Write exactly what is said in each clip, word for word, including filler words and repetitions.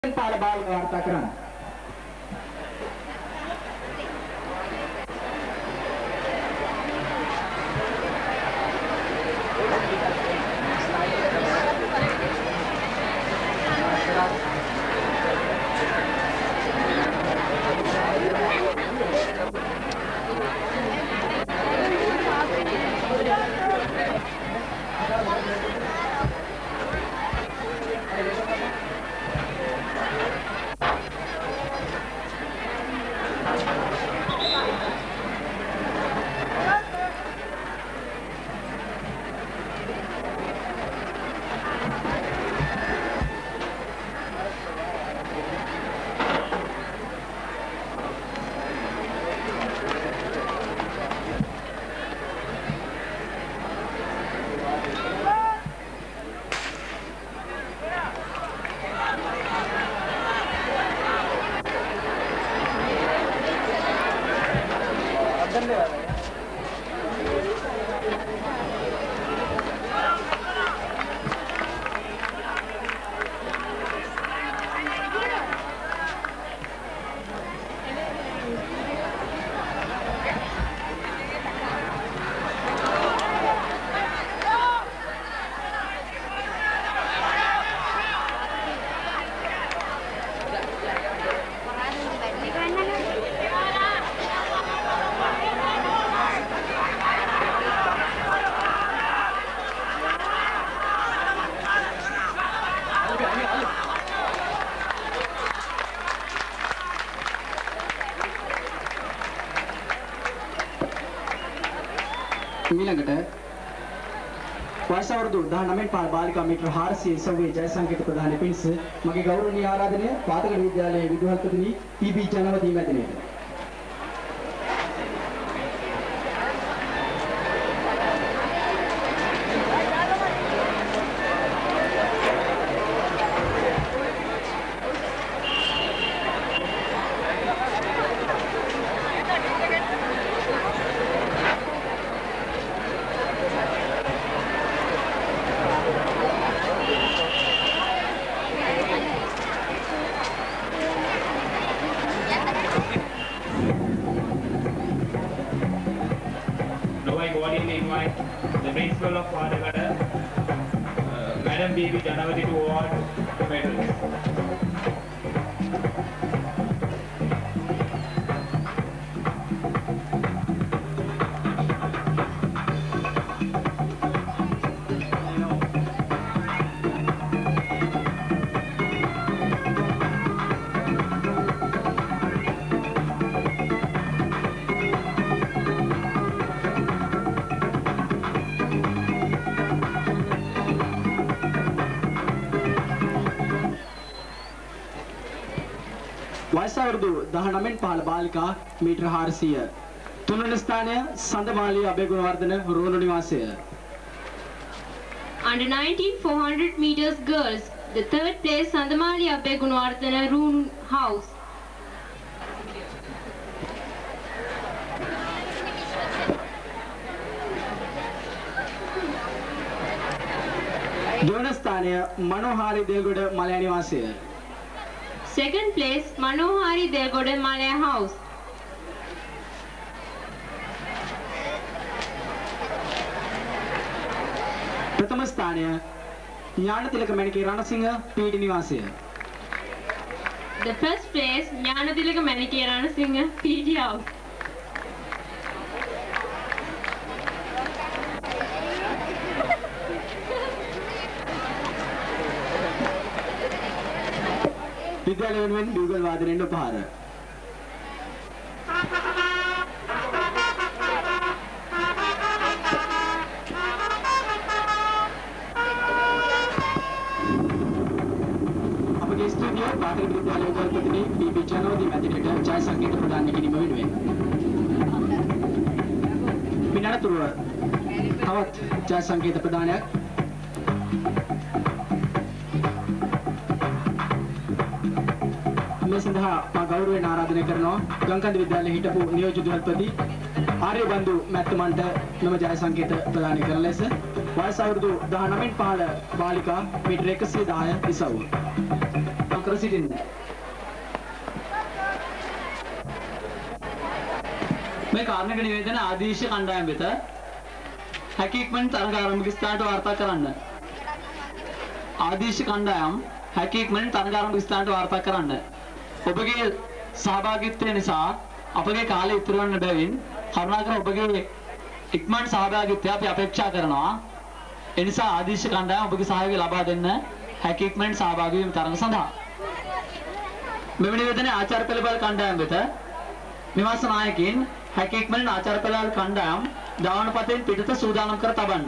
පාල බාලික වාර්තා කරන්න. ඊළඟට වයස අවුරුදු දහනවයෙන් පාර බාලිකා මීටර හාරසිය ඉසව්වේ ජය සංකේත ප්‍රදානය පිණිස මගේ ගෞරවනීය ආරාධනය පාතක විද්‍යාලයේ විදුහල්පතිනි පී.බී. ජනවදී මැදිරියට. The principal of Wadagada, uh, Madam B B Janavati to award the medals. වයස අවුරුදු දහනවයෙන් පහළ බාලිකා මීටර හාරසිය තුන්වන ස්ථානය සඳමාලිය Abeygunawardena රෝණ නිවාසය. Under nineteen four hundred meters girls, the third place Sandamali Abegunwardhana Roon House. දෙවන ස්ථානය මනෝහාරි දේගොඩ මලයා නිවාසය. Second place Manohari Delgoda Malaya House. ප්‍රථම ස්ථානය ඥානතිලක මණිකේ Ranasinghe පීඩි නිවාසය. The first place Jnanatilaka Manike Ranasinghe P D House. විද්‍යාලය වෙනුවෙන් බියුගල් වාදනයෙන් උපහාර. අපගේ ස්ටුඩියෝ පාතක විද්‍යාලය උපකල්පතිනි පී.බී. ජනවදී මැදිරියට ජය සංකේත ප්‍රදාන කිරීම වෙනුවෙන්. මිනරතුරුව තවත් ජය සංකේත ප්‍රදානයක් මේ සඳහා මා ගෞරවයෙන් ආරාධනය කරනවා ගංකන්ද විද්‍යාලයේ හිටපු නියෝජ්‍ය විදුහල්පති ආර්යබන්දු මැත්තමන්ට මෙම ජය සංකේත ප්‍රදානය කරන ලෙස වයස අවුරුදු දහනවයෙන් පහළ බාලිකා මීටර එකසිය දහය ඉසව්ව. සූදානම් කර සිටින්න. මේ කාරණක නිවේදන ආදේශ කණ්ඩායම වෙත හැකියක්මෙන් තරග ආරම්භක ස්ථානට වාර්තා කරන්න. ආදේශ කණ්ඩායම් හැකියක්මෙන් තරග ආරම්භක ස්ථානට වාර්තා කරන්න. ඔබගේ සහභාගීත්වය නිසා අපගේ කාලය ඉතුරු වන බැවින් කරුණාකර ඔබගේ ඉක්මන් සහභාගීත්වය අපි අපේක්ෂා කරනවා. ඒ නිසා ආදේශ කණ්ඩායම ඔබගේ සහයෝගය ලබා දෙන්න හැකියක්මෙන් සහභාගී වීම තරඟ සඳහා. මෙවැනි නිවේදනයේ ආචාර්ය පෙළපාල කණ්ඩායම වෙත නිවාස නායකයින් හැකියක්මෙන් ආචාර්ය පෙළපාල කණ්ඩායම් දාවනපතෙන් පිටත සූදානම් කර තබන්න.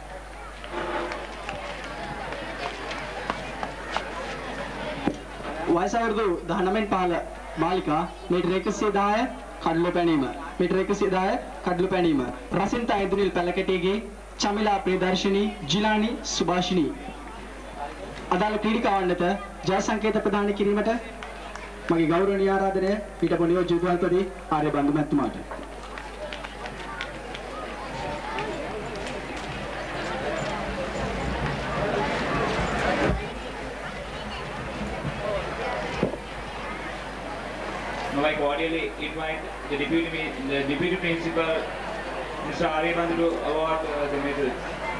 වයස අවුරුදු දහනවයෙන් පහළ බාලිකා මීටර එකසිය දහය කඩළු පැනීම මීටර එකසිය දහය කඩළු පැනීම රසින්තා ඉන්ද්‍රනිල් පැලකැටියගේ චමිලා ප්‍රියදර්ශිනී ජිලානි සුභාෂිනී අදාළ ක්‍රීඩිකාවන් වෙත ජය සංකේත ප්‍රදාන කිරීමට මගේ ගෞරවනීය ආරාධනය පිටපොළ නියෝජ්‍ය විදුහල්පති ආර්යබන්දු මැතිතුමාට. Now I cordially invite the deputy, the deputy principal, Mister Aryabandu, to award uh, the medals.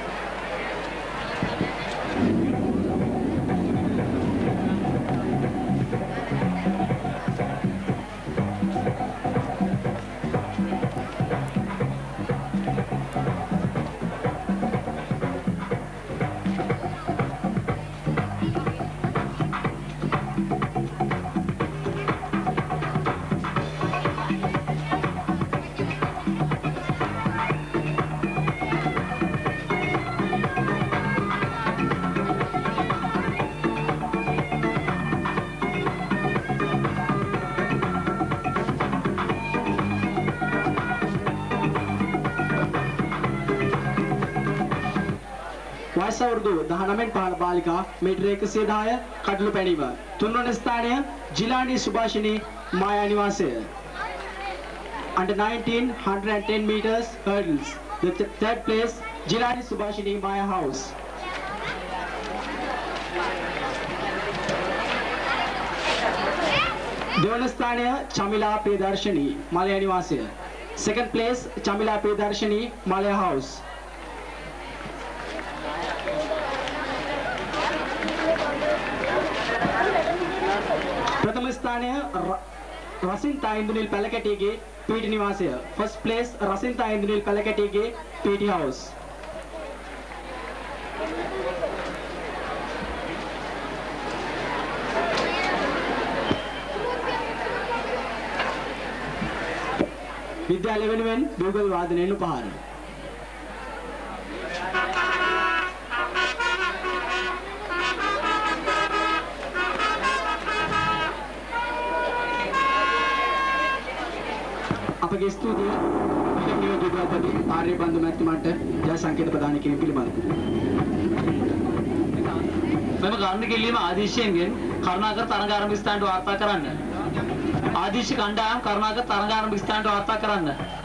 වයස අවුරුදු දහනවයෙන් පහළ බාලිකා මීටර එකසිය දහය කඩළු පැනීම තුන්වන ස්ථානය ජිලානි සුභාෂිනී මායා නිවාසය. Under nineteen one hundred ten meters hurdles, the th third place Jilani Subhashini Maya House. දෙවන ස්ථානය Chamila Priyadarshini මාලයා නිවාසය. Second place Chamila Priyadarshini Malaya House. प्रथम स्थान रसिंता इंदुनील पलकटेगे पीटी निवास. फर्स्ट प्लेस रसिंता इंदुनील पलकटेगे पीटी हाउस. विद्यालय वेनुवेन बुगल वादनेनु पहार. අපගේ ස්තුතිය නියෝජ්‍ය විදුහල්පති ආර්යබන්දු මැතිතුමාට ජය සංකේත ප්‍රදාන කිරීම පිළිබඳව. මෙම ගාන්ධි කෙල්ලීම ආදේශයෙන් කරුණාකර තරඟ ආරම්භ ස්ථානට වාර්තා කරන්න. ආදේශ කණ්ඩායම් කරුණාකර තරඟ ආරම්භ ස්ථානට වාර්තා කරන්න.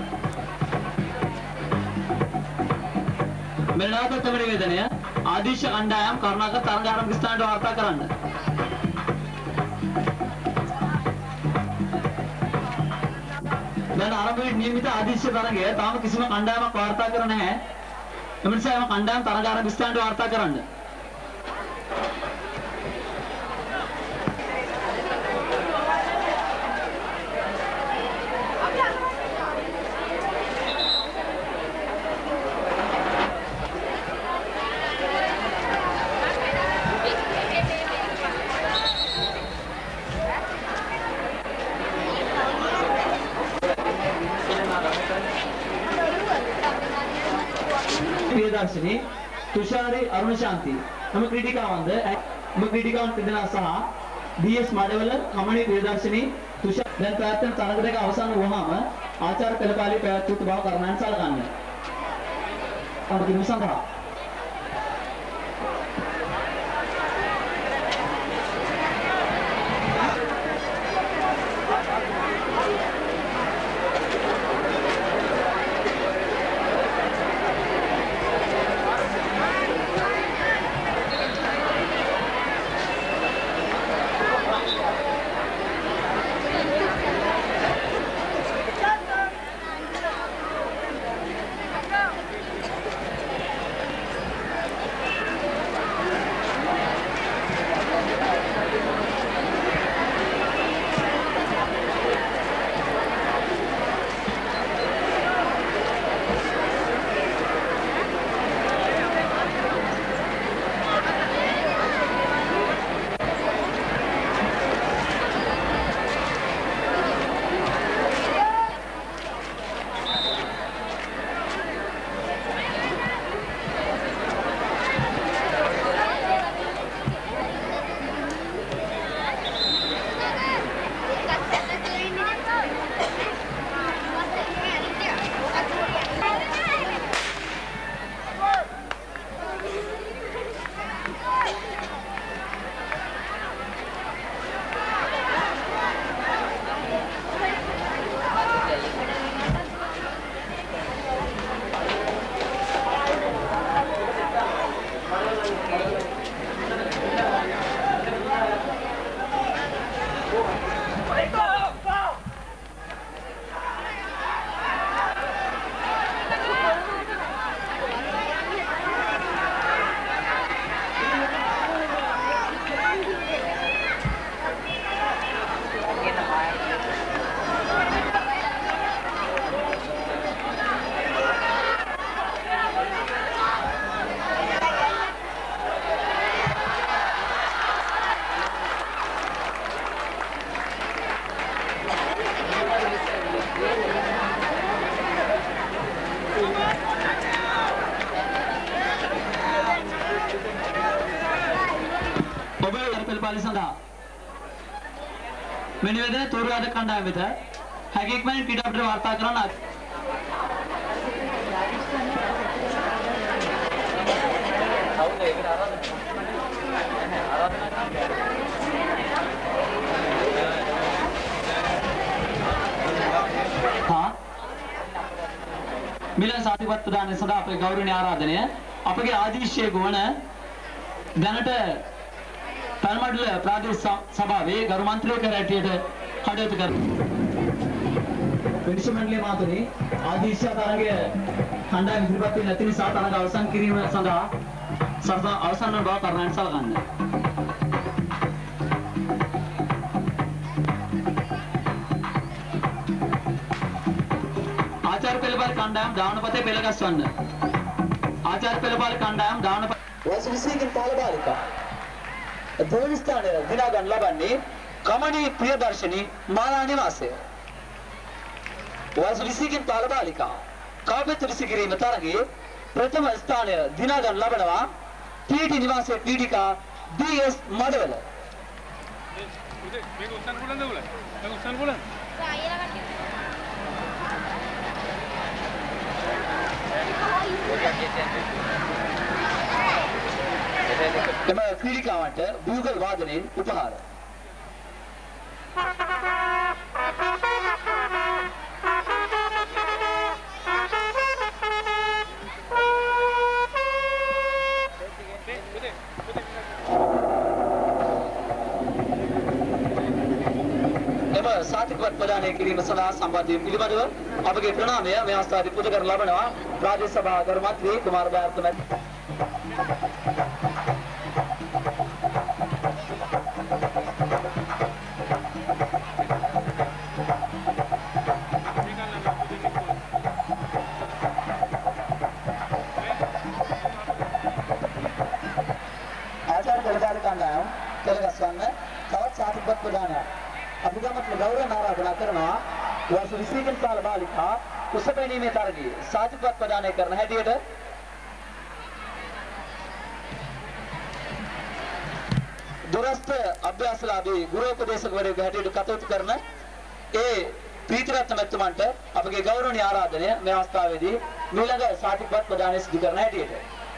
මෙලනාවත තම නිවේදනය ආදේශ කණ්ඩායම් කරුණාකර තරඟ ආරම්භ ස්ථානට වාර්තා කරන්න. දැන් ආරම්භ වෙන නියමිත ආදේශ තරඟය තාම කිසිම කණ්ඩායමක් වාර්තා කර නැහැ. එම නිසා එම කණ්ඩායම් තරඟ ආරම්භ ස්ථානට වාර්තා කරන්න. प्रियदर्शनी तुषारी अरुण शांति नम क्रीडिकावंद नम क्रीडिकावन तिदना सह बीएस माडवल कमणी प्रियदर्शनी तुषार දැන් ප්‍රයත්න තරඟ දෙක අවසන් වුණාම ආචාර්ය පෙළපාලි පැවැත්වුත් බව කරුණාවෙන් සලකන්න. අපිට නිසඳා බලය සඳහා මෙන්න වේදන තෝරාද කණ්ඩායම වෙත හැකියක්මෙන් ක්‍රීඩා අපිට වාර්තා කරන්න හා මිලන් සාතිපත් ප්‍රදානය සඳහා අපේ ගෞරවනීය ආරාධනය අපගේ ආදීශයේ ගුණ දැනට පල්මඩල ප්‍රාදේශීය සභාවේ ගරු මන්ත්‍රීවරයෙක් හැටියට කටයුතු කරන විනිශ්චය මණ්ඩලයේ මාතුනේ ආදීශය තරගය කණ්ඩායම ඉදිරිපත් වෙන්නේ නැති නිසා තරග අවසන් කිරීම සඳහා සර්ව අවසන් වන බව කරුණාවෙන් සලකන්න. ආචාර්ය පෙළපාල කණ්ඩායම දානපතේ පෙළ ගස්වන්න. ආචාර්ය පෙළපාල කණ්ඩායම දානපත වයස විසිකින් පාලබාලිකා දෙවන ස්ථානය දිනා ගන්න ලබන්නේ කමණී ප්‍රියදර්ශිනී මාලා නිවාසය. වයස විසිකින් පාලබාලිකා කාව්‍ය ත්‍රිසිකිරීම තරගයේ ප්‍රථම ස්ථානය දිනා ගන්න ලබනවා පීටි නිවාසයේ පීඩිකා ඩී.එස්. මඩවල. මේක උස්සන්න පුළුවන්ද උල? මේක උස්සන්න පුළුවන්ද? එම ක්‍රීඩිකාවන්ට බූගල් වාදනයෙන් උපහාර. එම සාතිකවත් ප්‍රදානය කිරීම සඳහා සම්බන්ධ වීම පිළිබඳව අපගේ ප්‍රණාමය මේ අවස්ථාවේ පුද කරන ලබනවා ප්‍රාදේශ සභා ගරු මන්ත්‍රී කුමාර බාර්ත මැතිතුමා. සාතිකවත් ප්‍රදානය අභිගමත් ගෞරවයෙන් ආරාධනා කරනවා වර්ෂ විසිකින් කාල බාලිකා කුසපැනීමේ තරගයේ සාතිකවත් ප්‍රදානය කරන හැටියට දුරස්ත අභ්‍යාසලාභී ගුරු උපදේශකවරයෙකු හැටියට කටයුතු කරන ඒ ප්‍රීතිරත්න මැතිතුමන්ට අපගේ ගෞරවනීය ආරාධනය මේ අවස්ථාවේදී මීළඟ සාතිකවත් ප්‍රදානය සිදු කරන හැටියට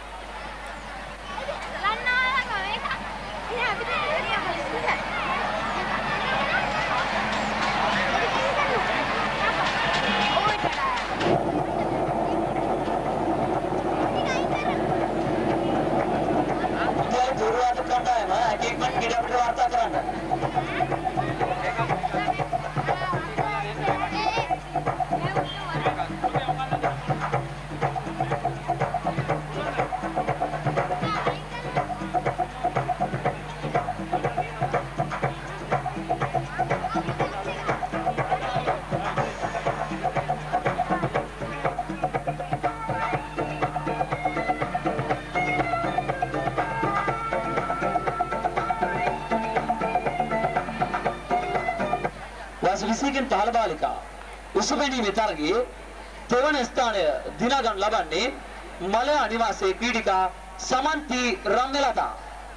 විසිකින් පහළ බාලිකා උසපැනීමේ තරගයේ තෙවන ස්ථානය දිනා ගන්න ලබන්නේ මලයා නිවාසයේ ක්‍රීඩිකා සමන්ති රම්මලතා.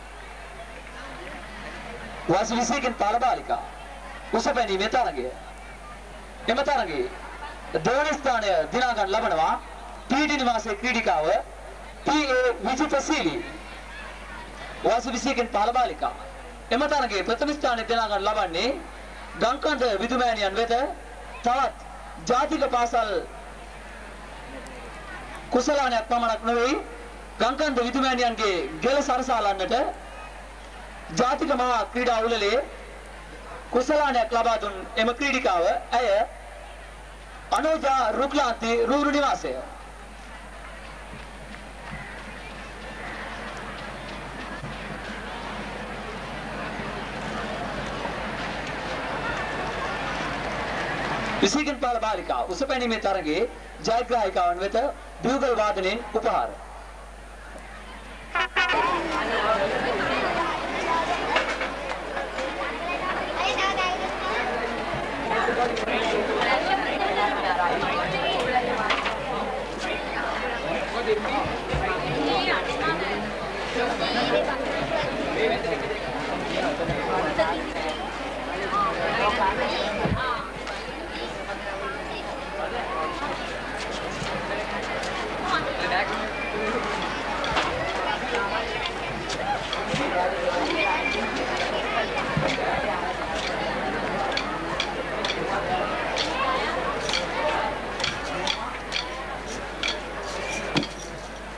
වයස විසිකින් පහළ බාලිකා උසපැනීමේ තරගය එම තරගයේ දෙවන ස්ථානය දිනා ගන්න ලබනවා පීටි නිවාසයේ ක්‍රීඩිකාව පී.ඒ. විජිතසීලී. වයස විසිකින් පහළ බාලිකා එම තරගයේ ප්‍රථම ස්ථානය දිනා ගන්න ලබන්නේ ගංකන්ද විදුමෑණියන් වෙත තවත් ජාතික පාසල් කුසලානයක් පමණක් නොවේ ගංකන්ද විදුමෑණියන්ගේ ගෙල සරසාලන්නට ජාතික මහා ක්‍රීඩා උළෙලේ කුසලානයක් ලබා දුන් එම ක්‍රීඩිකාව ඇය අනෝජා රුක්ලාන්ති රූරු නිවාසය. විසිකින් පාල බාලිකා උසපැනීමේ තරගයේ ජයග්‍රාහිකාවන් වෙත බියුගල් වාදනයෙන් උපහාර.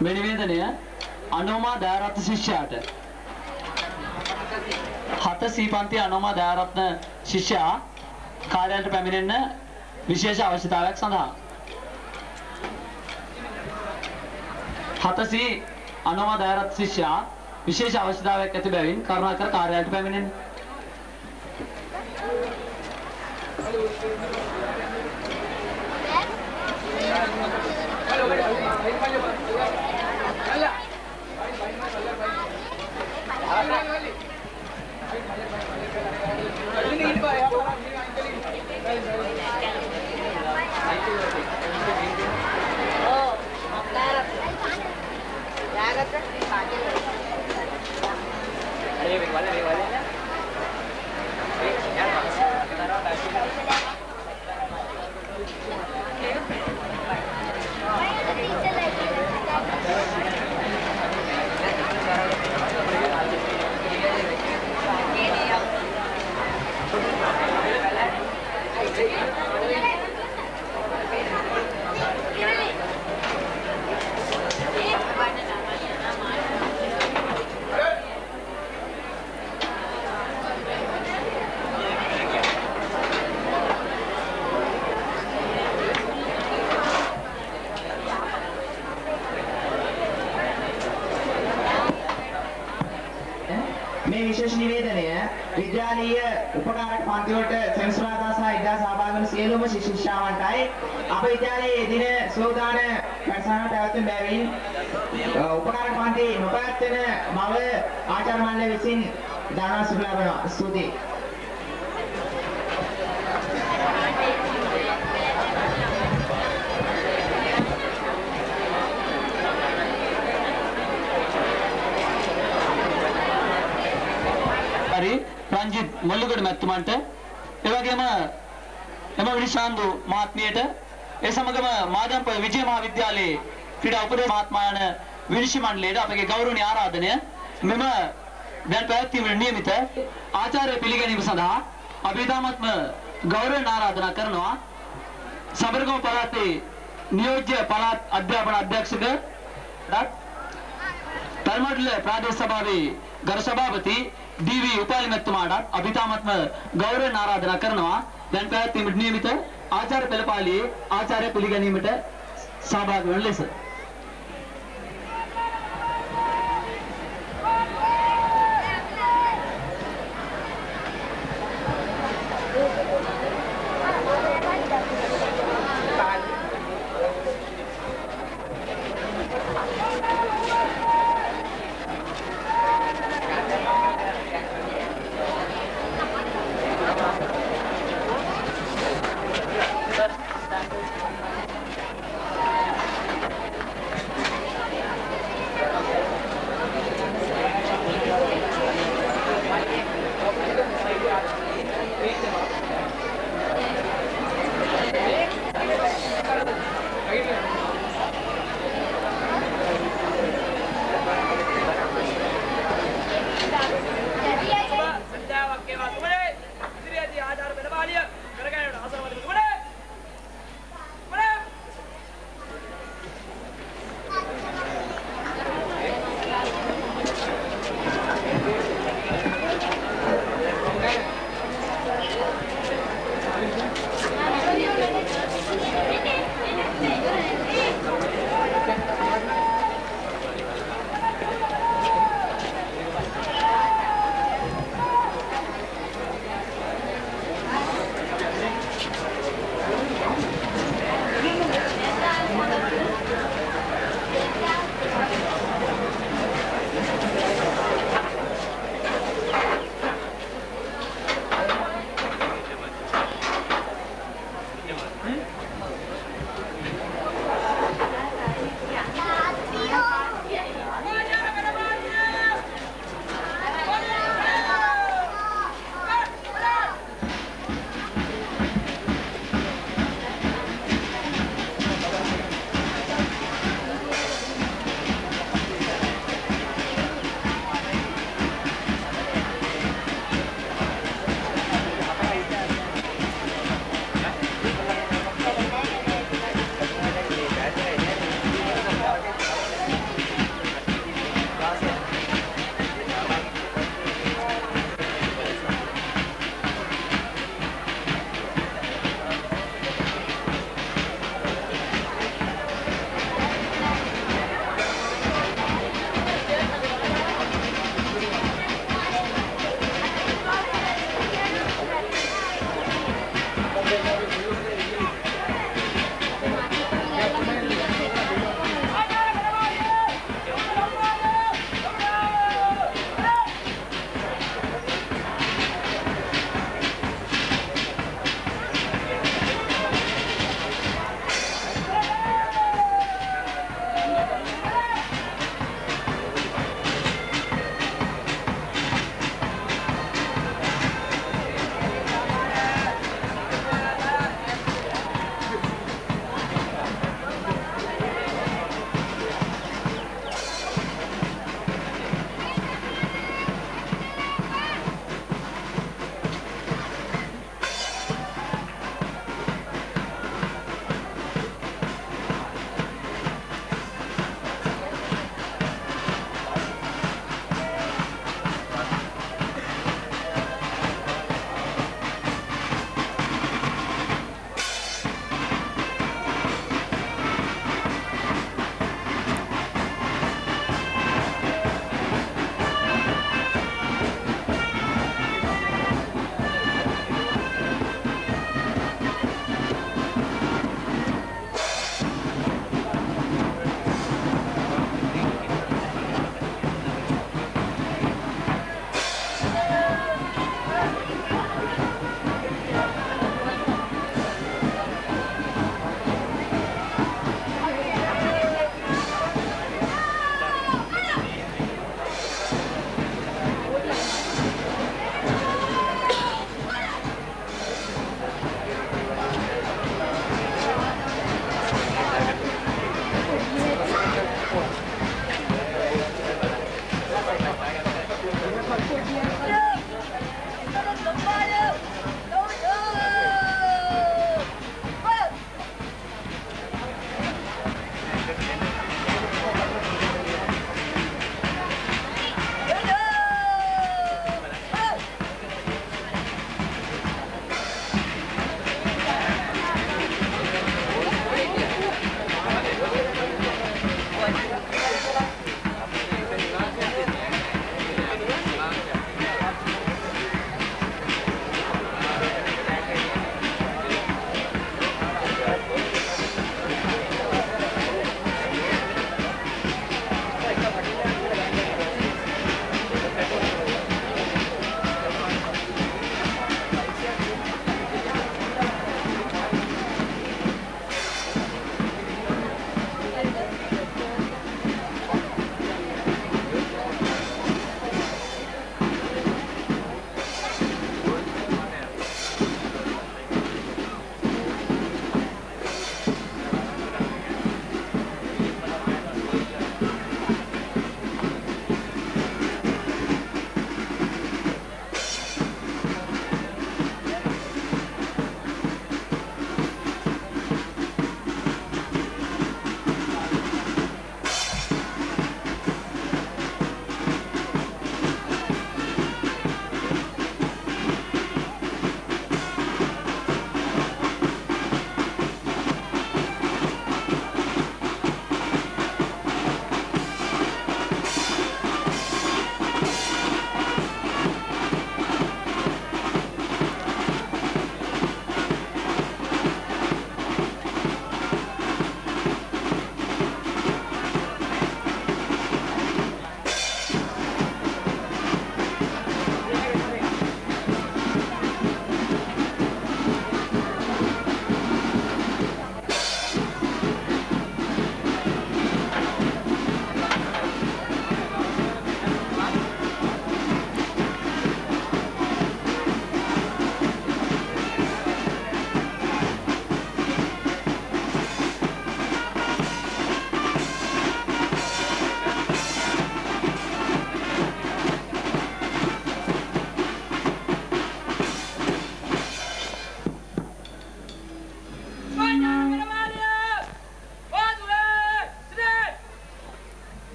මේ නිවේදනය අනෝමා දයාරත්න ශිෂ්‍යයාට හත සී පන්ති අනෝමා දයාරත්න ශිෂ්‍යයා කාර්යාලයට පැමිණෙන්න විශේෂ අවශ්‍යතාවයක් සඳහා හත සී අනෝමා දයාරත්න ශිෂ්‍යයා විශේෂ අවශ්‍යතාවයක් ඇති බැවින් කරුණාකර කාර්යාලයට පැමිණෙන්න. මේ විශේෂ නිවේදනය විද්‍යාලීය උපකාරක පන්ති වලට සෙන්සුරාදා සහ ඉදා සහභාගී වන සියලුම ශිෂ්‍යාවන්ටයි අප විද්‍යාලයේ දින සෝදාන වැඩසටහන පැවැත්වෙන බැවින් උපකාරක පන්ති නොපැවැත්වෙන බව ආචාර්ය මණ්ඩලය විසින් දන්වා සිටු ලබනවා. ස්තුතියි. රංජිත් මොල්ලුගොඩ මැතිතුමන්ට ඒ වගේම එම විනිශාන්දු මහත්මියට ඒ සමගම මාදම්ප විජය මහාවිද්‍යාලයේ ක්‍රීඩා උපදේශ මහත්මයාන විනිශ්චය මණ්ඩලයට අපගේ ගෞරවනීය ආරාධනය මෙම දැන් පැවැත්වීමට නියමිත ආචාර්ය පිළිගැනීම සඳහා අපි ඉතාමත්ම ගෞරවයෙන් ආරාධනා කරනවා සබරගම පළාතේ නියෝජ්‍ය පළාත් අධ්‍යාපන අධ්‍යක්ෂක තල්මඩල ප්‍රාදේශ සභාවේ ගරු සභාපති ඩී.වී. උපාලි මැතිතුමාට අපි ඉතාමත්ම ගෞරවයෙන් ආරාධනා කරනවා දැන් පැවැත්වීමට නියමිත ආචාර්ය පෙළපාලියේ ආචාර්ය පිළිගැනීමට සහභාගී වන ලෙස.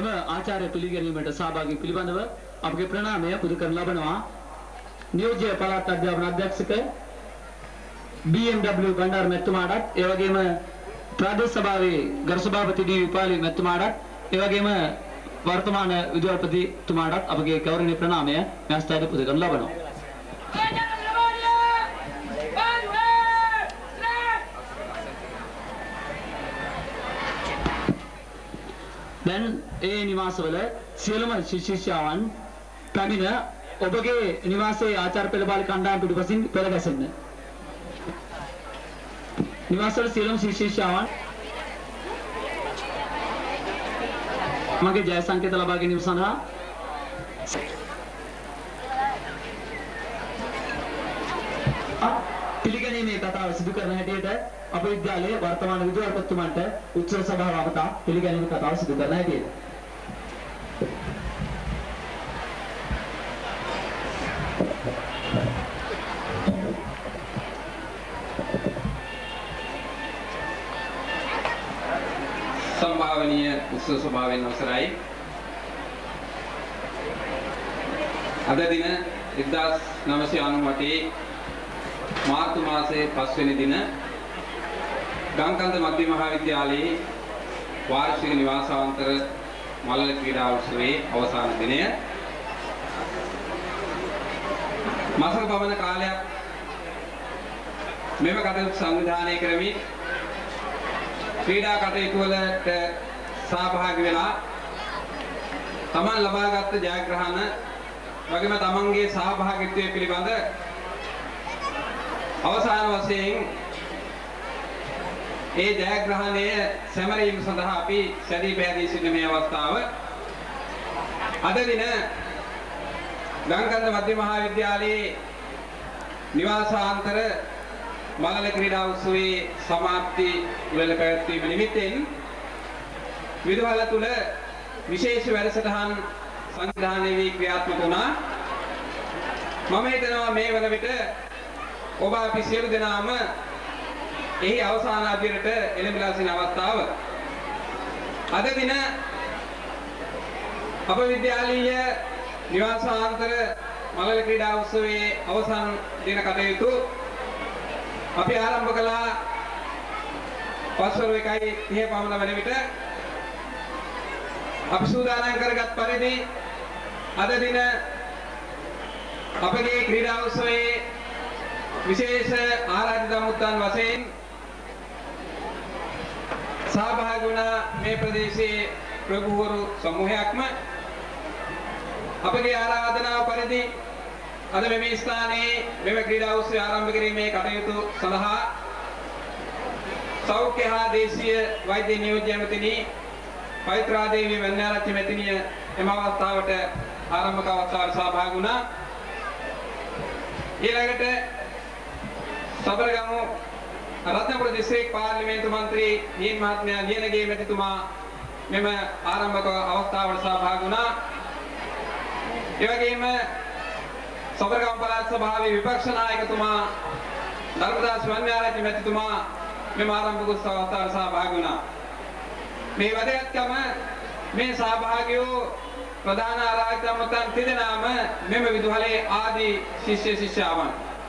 එම ආචාර්ය පිළිගැනීමට සහභාගී පිළිබඳව අපගේ ප්‍රණාමය පුද කරන ලබනවා. නියෝජ්‍ය පළාත් අධ්‍යාපන අධ්‍යක්ෂක බී එම් ඩබ්ලිව් බණ්ඩාර මැතිතුමාටත් ඒ වගේම ප්‍රාදේශ සභාවේ ගරු සභාපති ඩී විපාලි මැතිතුමාටත් ඒ වගේම වර්තමාන විදුහල්පතිතුමාටත් අපගේ ගෞරවනීය ප්‍රණාමය මේ අවස්ථාවේ පුද කරන ලබනවා. දැන් ඒ නිවාසවල සියලුම ශිෂ්‍යාවන් පැමිණ ඔබගේ නිවාසයේ ආචාර්ය පෙළ බාල කණ්ඩායම පිටුපසින් පෙළ ගැසෙන්න. නිවාසවල සියලුම ශිෂ්‍යාවන් මගේ ජය සංකේත ලබා ගැනීම සඳහා පිළිගැනීමේ කතාව සිදු කරන හැටියට අපේ විද්‍යාලයේ වර්තමාන විදුහල්පතිතුමන්ට උත්සව සභාව අවතා පිළිගැනීමේ කතාව සිදු කරන හැටියට සම්භාවනීය උත්සව සභාවෙන් අවසරයි. අද දින එක්දාස් නවසිය අනූඅටේ මාර්තු මාසයේ පස්වෙනි දින ගංකන්ද මධ්‍ය මහා විද්‍යාලයේ වාර්ෂික නිවාසාන්තර මල්ල ක්‍රීඩා උත්සවයේ අවසාන දිනය. මාසක පමණ කාලයක් මෙම කටයුතු සංවිධානය කරමින් ක්‍රීඩා කටයුතු වලට සහභාගී වෙලා තමන් ලබාගත් ජයග්‍රහණ වගේම තමන්ගේ සහභාගීත්වය පිළිබඳ අවසාන වශයෙන් ඒ ජයග්‍රහණය සැමරීම සඳහා අපි සැදී පැහැදී සිටින මේ අවස්ථාව අද දින ගංකන්ද මධ්‍ය මහා විද්‍යාලයේ නිවාසාන්තර මලල ක්‍රීඩා උත්සවයේ සමාප්ති වල පැවැත්වීම නිමිත්තෙන් විදුහල තුල විශේෂ වැඩසටහන් සංවිධානය වී ක්‍රියාත්මක වුණා. මම හිතනවා මේ වන විට ඔබ අපි සියලු දෙනාම එහි අවසාන අදියරට එළඹලා සිටින අවස්ථාව. අද දින අප විද්‍යාලීය නිවාසාන්තර මලල ක්‍රීඩා උත්සවයේ අවසන් දින කටයුතු අපි ආරම්භ කළා පස්වරු එකයි තිහ පමණ වන විට අපි සූදානම් කරගත් පරිදි අද දින අපගේ ක්‍රීඩා උත්සවයේ විශේෂ ආරාධිත මුත්තන් වශයෙන් සහභාගී වුණ මේ ප්‍රදේශයේ ප්‍රභූවරු සමූහයක්ම අපගේ ආරාධනාව පරිදි අද මෙම ස්ථානයේ මෙම ක්‍රීඩා උත්සවය ආරම්භ කිරීමේ කටයුතු සඳහා සෞඛ්‍ය හා දේශීය වෛද්‍ය නියෝජ්‍ය ඇමතිනි පවිත්‍රා දේවී වන්නාරච්චි මැතිණිය එම අවස්ථාවට ආරම්භක අවස්ථාවට සහභාගී වුණා. ඊළඟට සබරගමු රත්නපුර දිස්ත්‍රික් පාර්ලිමේන්තු මන්ත්‍රී නීල් මහත්මයා ලියනගේ මැතිතුමා මෙම ආරම්භක අවස්ථාවට සහභාගී වුණා. ඒ වගේම සබරගම පළාත් සභාවේ විපක්ෂ නායකතුමා ධර්මදාස් වන්නාරච්චි මැතිතුමා මෙම ආරම්භක අවස්ථාවට සහභාගී වුණා. මේ වැදගත්කම මේ සහභාගීව ප්‍රධාන ආරාධිත මුත්තන් තිදෙනාම මෙම විදුහලේ ආදී ශිෂ්‍ය ශිෂ්‍යාවන්.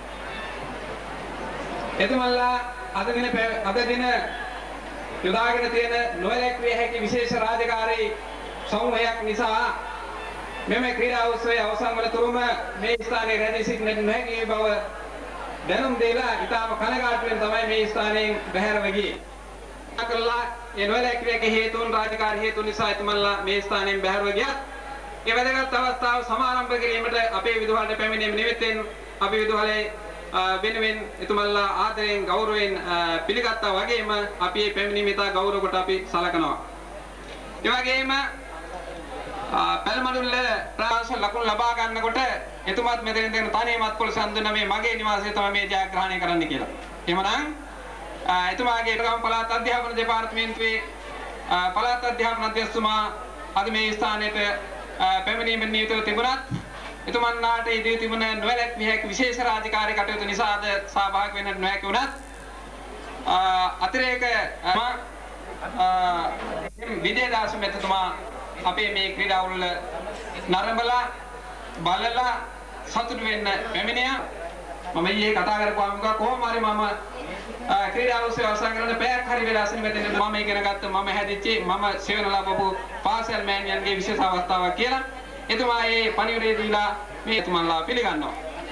එතුමන්ලා අද දින අද දින යොදාගෙන තියෙන නොවැළැක්විය හැකි විශේෂ රාජකාරී සමූහයක් නිසා මෙම ක්‍රීඩා උත්සවයේ අවසන් වන තුරුම මේ ස්ථානයේ රැඳී සිටින්නට නොහැකි බව දැනුම් දීලා ඉතාම කනගාටුවෙන් තමයි මේ ස්ථානයෙන් බැහැරව ගියේ. අකල්ලා ඒ නොවැළැක්විය හේතුන් රාජකාරී හේතුන් නිසා එතුමන්ලා මේ ස්ථානයෙන් බැහැරව ගියා. ඒ වැදගත් අවස්ථාව සමාරම්භ කිරීමට අපේ විදුහලට පැමිණීම නිමිත්තෙන් අපි විදුහලේ වෙනුවෙන් එතුමන්ලා ආදරයෙන් ගෞරවයෙන් පිළිගත්තා වගේම අපි මේ පැමිණීම ඉතා ගෞරව කොට අපි සලකනවා. ඒ වගේම පැල්මඩුල්ල ප්‍රාස ලකුණු ලබා ගන්නකොට එතුමාත් මෙතෙන් දෙන තනියමත් පොලිස් හඳුනන මේ මගේ නිවාසය තමයි මේ ජයග්‍රහණය කරන්න කියලා. එහෙමනම් එතුමාගේ ඉරගම පළාත් අධ්‍යාපන දෙපාර්තමේන්තුවේ පළාත් අධ්‍යාපන අධ්‍යක්ෂතුමා අද මේ ස්ථානයට පැමිණීමෙන් නියුතව තිබුණත් එතුමන්ලාට ඉදිරි තිබුණ නොවැළැක්විය හැකි විශේෂ රාජකාරී කටයුතු නිසා අද සහභාගී වෙන්න නොහැකි වුණත් අතිරේක විජේදාස මැතිතුමා අපේ මේ ක්‍රීඩාවල නරඹලා බලලා සතුටු වෙන්න පැමිණියා. මම ඊයේ කතා කරපුවාම කොහොම හරි මම ක්‍රීඩා උත්සවය අවසන් කරන්න පැයක් හරි වෙලා ඉන්න මෙතන මම ඉගෙන ගත්ත මම හැදිච්ච මම සෙවන ලබපු පාසල් මෑණියන්ගේ විශේෂ අවස්ථාවක් කියලා. එතුමා මේ පණිවිඩය දීලා මේ එතුමන්ලා පිළිගන්නවා.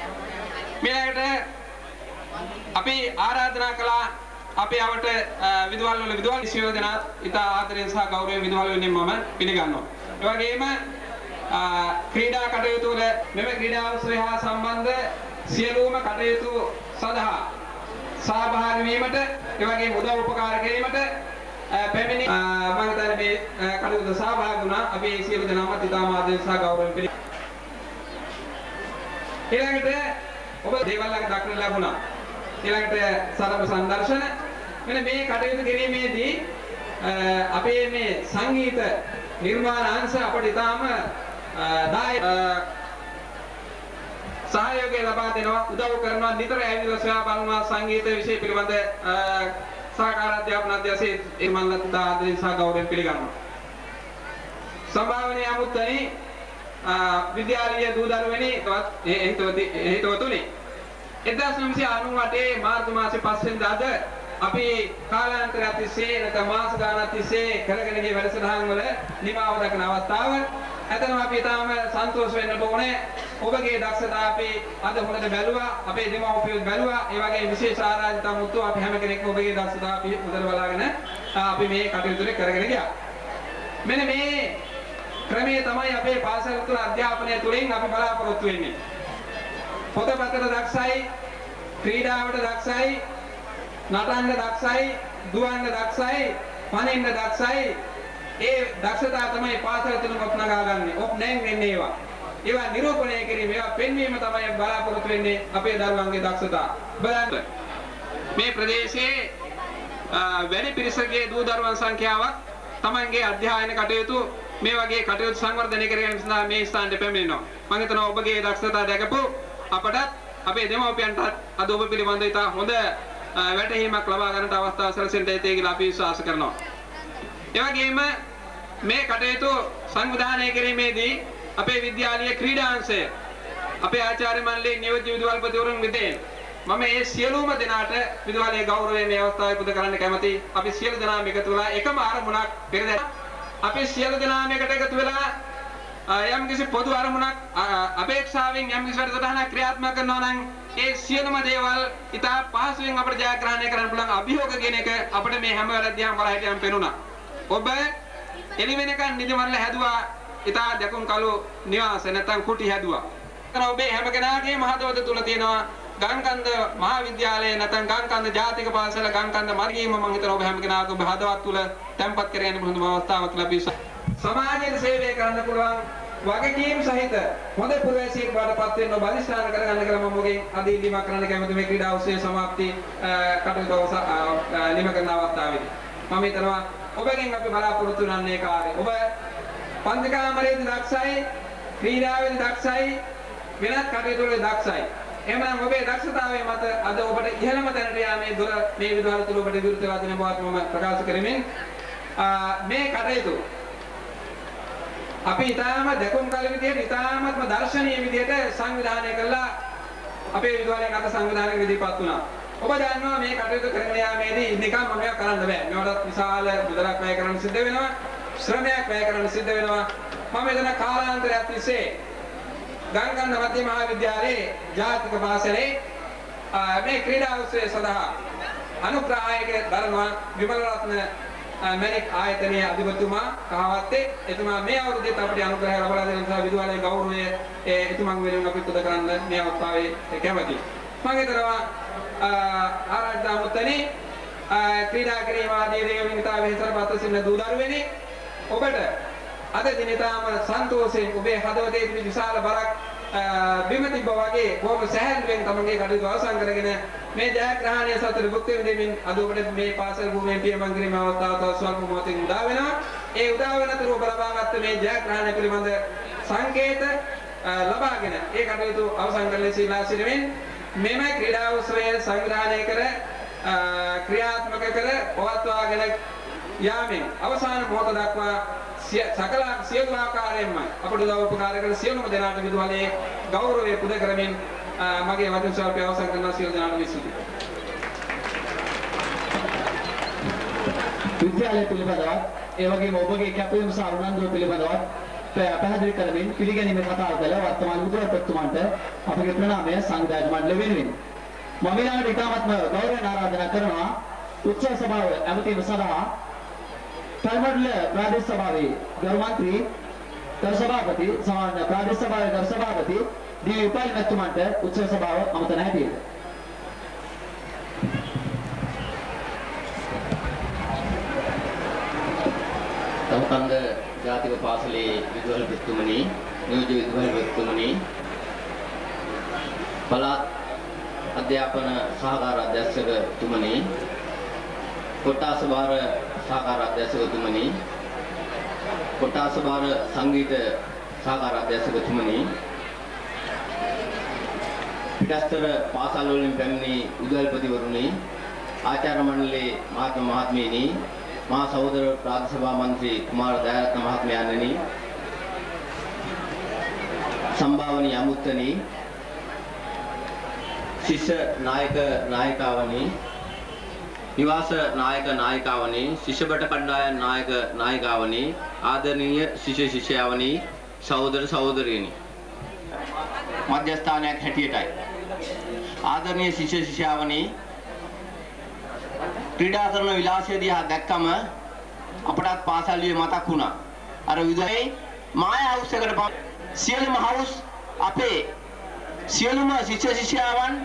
මේකට අපි ආරාධනා කළා අපේ අවට විදුහල් වල විදුහල් සියලු දෙනා ඉතා ආදරයෙන් සහ ගෞරවයෙන් විදුහල් වලින් මම පිළිගන්නවා. ඒ වගේම ක්‍රීඩා කටයුතු වල මෙම ක්‍රීඩා උත්සවය හා සම්බන්ධ සියලුම කටයුතු සඳහා සහභාගී වීමට ඒ වගේම උදව් උපකාර කිරීමට පැමිණි මම හිතන්නේ මේ කටයුතු සහභාගී වුණා. අපි සියලු දෙනාම ඉතාම ආදරයෙන් සහ ගෞරවයෙන් පිළිගන්නවා. ඊළඟට ඔබ දේවල් ළඟ දක්නට ලැබුණා. ඊළඟට සරඹ සංදර්ශන මෙන්න මේ කටයුතු කිරීමේදී අපේ මේ සංගීත නිර්මාණ අංශ අපට ඉතාම දායක සහයෝගය ලබා දෙනවා උදව් කරනවා නිතර ඇවිල්ලා සොයා බලනවා සංගීත විෂය පිළිබඳ සහකාර අධ්‍යාපන අධ්‍යක්ෂයේ එමන්ලත් ආදරයෙන් සහ ගෞරවයෙන් පිළිගන්නවා. සම්භාවනීය අමුත්තනි විද්‍යාලීය දූ දරුවනි හිතවති හිතවතුනි එක්දාස් නවසිය අනූඅටේ මාර්තු මාසේ පස් වෙනිදා අද අපි කාලාන්තරයක් තිස්සේ නැත්නම් මාස ගානක් තිස්සේ කරගෙන ගිය වැඩසටහන් වල නිමාව දක්වන අවස්ථාව. ඇතනම් අපි තාම සන්තෝෂ වෙන්න ඕනේ. ඔබගේ දක්ෂතාව අපි අද හොඳට බැලුවා. අපේ දෙමව්පියෝ බැලුවා. ඒ වගේ විශේෂ ආරාධිතා මුතු අපි හැම කෙනෙක්ම ඔබගේ දක්ෂතාව අපි හොඳට බලාගෙන අපි මේ කටයුතු කරගෙන ගියා. මෙන්න මේ ක්‍රමයේ තමයි අපේ පාසල් තුළ අධ්‍යාපනය තුළින් අපි බලාපොරොත්තු වෙන්නේ. පොතපතට දක්ෂයි, ක්‍රීඩාවට දක්ෂයි, නටන්න දක්ෂයි, දුවන්න දක්ෂයි, පනින්න දක්ෂයි. ඒ දක්ෂතාව තමයි පාසල් තුළ ඔප්නගා ගන්න. ඔප් නැන් වෙන්නේ ඒවා. ඒවා නිරූපණය කිරීම, ඒවා පෙන්වීම තමයි බලාපොරොත්තු වෙන්නේ අපේ දරුවන්ගේ දක්ෂතාව. බලන්න. මේ ප්‍රදේශයේ වැඩි පිරිසකගේ දූ දරුවන් සංඛ්‍යාවක් තමන්ගේ අධ්‍යයන කටයුතු මේ වගේ කටයුතු සංවර්ධනය කර ගැනීම සඳහා මේ ස්ථානට පැමිණෙනවා. මම හිතනවා ඔබගේ දක්ෂතාව දැකපු අපටත් අපේ දෙමව්පියන්ටත් අද ඔබ පිළිබඳව ඉතා හොඳ වැටහීමක් ලබා ගන්නට අවස්ථාව සැලසෙන්න ඇතේ කියලා අපි විශ්වාස කරනවා. ඒ වගේම මේ කටයුතු සංවිධානය කිරීමේදී අපේ විද්‍යාලීය ක්‍රීඩාංශය අපේ ආචාර්ය මණ්ඩලයේ නියෝජ්‍ය විදුහල්පතිවරුන් විසින් මම මේ සියලුම දෙනාට විදුහලේ ගෞරවයෙන් මේ අවස්ථාවේ පුද කරන්න කැමතියි. අපි සියලු දෙනාම එකතු වෙලා එකම අරමුණක් පෙරදැන අපි සියලු දෙනාම එකට එකතු වෙලා යම් කිසි පොදු අරමුණක් අපේක්ෂාවෙන් යම් කිසි වැඩසටහනක් ක්‍රියාත්මක කරනවා නම් ඒ සියලුම දේවල් ඉතා පහසුවෙන් අපිට ජයග්‍රහණය කරන්න පුළුවන් අභියෝග කියන එක අපිට මේ හැම වෙලෙදිම බලා හිටියම් පෙනුණා. ඔබ එළි වෙනකන් නිදිමරලා හැදුවා ඉතා දකුණු කළු නිවාස නැත්නම් කුටි හැදුවා. ඒතර ඔබේ හැම කෙනාගේම හදවත තුල තියෙනවා ගංකන්ද මහාවිද්‍යාලය නැත්නම් ගංකන්ද ජාතික පාසල ගංකන්ද මර්ගීම මම හිතනවා ඔබ හැම කෙනාගේම හදවත් තුල තැම්පත් කරගෙන යන හොඳ අවස්ථාවක් ලැබී සමාජයේ සේවය කරන්න පුළුවන් වගකීම් සහිත හොඳ පුරවැසියෙක් බවටපත් වෙන්න ඔබ අධිෂ්ඨාන කරගන්න කියලා මම ඔබගෙන් අද ඉල්ලීමක් කරන්න කැමතියි මේ ක්‍රීඩා උත්සවයේ සමාප්ති කටයුතු නිම කරන අවස්ථාවේදී. මම හිතනවා ඔබගෙන් අපි බලාපොරොත්තු වෙන්නේ කාර්යය. ඔබ පන්ති කාමරයේදී දක්ෂයි, ක්‍රීඩාවේදී දක්ෂයි, වෙනත් කටයුතු වල දක්ෂයි. එහෙනම් ඔබේ දක්ෂතාවය මත අද ඔබට ඉහළම තැනට යාමේ දොර මේ විදුහල තුල ඔබට විවෘත වෙලා තියෙන බවත් මම ප්‍රකාශ කරමින් මේ කටයුතු අපි ඊටාම දකුණු කල විදියට ඊටාමත්ම දර්ශනීය විදියට සංවිධානය කළා අපේ විදුහලේ අද සංවිධානයක ඉදිරිපත් වුණා. ඔබ දන්නවා මේ කටයුතු කරගෙන යාමේදී නිකම් මම මේවා කරන්න බෑ. මේවට විශාල මුදලක් වැය කරන්න සිද්ධ වෙනවා. ශ්‍රමයක් වැය කරන්න සිද්ධ වෙනවා. මම එතන කාලාන්තරයක් තිස්සේ ගංගන්ධ මධ්‍ය මහාවිද්‍යාලයේ ජාතික පාසලේ මේ ක්‍රීඩා උත්සවය සඳහා අනුග්‍රහායක දරනවා විමල රත්න මැණික් ආයතනයේ අධිපතිතුමා කහවත්තේ එතුමා මේ අවුරුද්දේත් අපිට අනුග්‍රහය ලබා දෙන නිසා විදුහලේ ගෞරවය එතුමන් වෙනුවෙන් අපි පුද කරන්න මේ අවස්ථාවේ කැමැතියි. මම හිතනවා ආරාධනා මුත්තනි ක්‍රීඩා කිරීම ආදී දේවල් ඉතා වෙහෙසටපත් සිටින දූ දරුවෙනි ඔබට අද දිනේ තාම සන්තෝෂයෙන් ඔබේ හදවතේ තිබෙන විශාල බරක් බිම තිබ්බ වගේ බොහොම සැහැල්ලුවෙන් තමන්ගේ කටයුතු අවසන් කරගෙන මේ ජයග්‍රහණය සතුට භුක්ති විඳින්මින් අද ඔබට මේ පාසල් භූමියෙන් පියමන් කිරීමේ අවස්ථාව තව ස්වල්ප මොහොතකින් උදා වෙනවා. ඒ උදා වෙන තුරු ඔබ ලබාගත් මේ ජයග්‍රහණය පිළිබඳ සංකේත ලබාගෙන ඒ කටයුතු අවසන් කරලා සිනා සිටමින් මෙම ක්‍රීඩා උත්සවය සංවිධානය කර ක්‍රියාත්මක කර පවත්වාගෙන යාමෙන් අවසාන මොහොත දක්වා සකල සියලු ආකාරයෙන්ම අපට උදව් උපකාර කරන සියලුම දෙනාට විදුහලේ ගෞරවය පුද කරමින් මගේ වචන ස්වල්පය අවසන් කරනවා සියලු දෙනාට විසුද්ධි. විද්‍යාලය පිළිබඳව ඒ වගේම ඔබගේ කැපවීම සහ උනන්දුව පිළිබඳව පැහැදිලි කරමින් පිළිගැනීමේ කතාව කළ වර්තමාන විදුහල්පතිතුමන්ට අපගේ ප්‍රණාමය සංවිධායක මණ්ඩලය වෙනුවෙන් මම ඊළඟට ඉතාමත්ම ගෞරවයෙන් ආරාධනා කරනවා උත්සව සභාව ඇමතීම සඳහා පල්මඩල ප්‍රාදේශ සභාවේ ගරු මන්ත්‍රී ගරු සභාපති සමාන ප්‍රාදේශ සභාවේ ගරු සභාපති දී උපාලි මැතිතුමන්ට උත්සව සභාව අමතන හැටියට තවකන්ද ජාතික පාසලේ විදුහල්පතිතුමනි නියෝජ්‍ය විදුහල්පතිතුමනි පළාත් අධ්‍යාපන සහකාර අධ්‍යක්ෂකතුමනි කොට්ටාස භාර සහකාර අධ්‍යක්ෂකතුමනි කොට්ටාස භාර සංගීත සහකාර අධ්‍යක්ෂකතුමනි පිටස්තර පාසල් වලින් පැමිණි විදුහල්පතිවරුනි ආචාර්ය මණ්ඩලයේ මහත්ම මහත්මීනි මහා සහෝදර ප්‍රාදේශ සභා මන්ත්‍රී කුමාර දයාරත්න මහත්මයාණනි සම්භාවනීය අමුත්තනි ශිෂ්‍ය නායක නායිකාවනි නිවාස නායක නායිකාවනි ශිෂ්‍ය බට කණ්ඩායම් නායක නායිකාවනි ආදරණීය ශිෂ්‍ය ශිෂ්‍යාවනි සහෝදර සහෝදරියනි මධ්‍යස්ථානයක් හැටියටයි ආදරණීය ශිෂ්‍ය ශිෂ්‍යාවනි ක්‍රීඩා කරන විලාසය දිහා දැක්කම අපටත් පාසල් විය මතක් වුණා. අර විදුහලේ මායා හවුස් එකට සියලුම හවුස් අපේ සියලුම ශිෂ්‍ය ශිෂ්‍යාවන්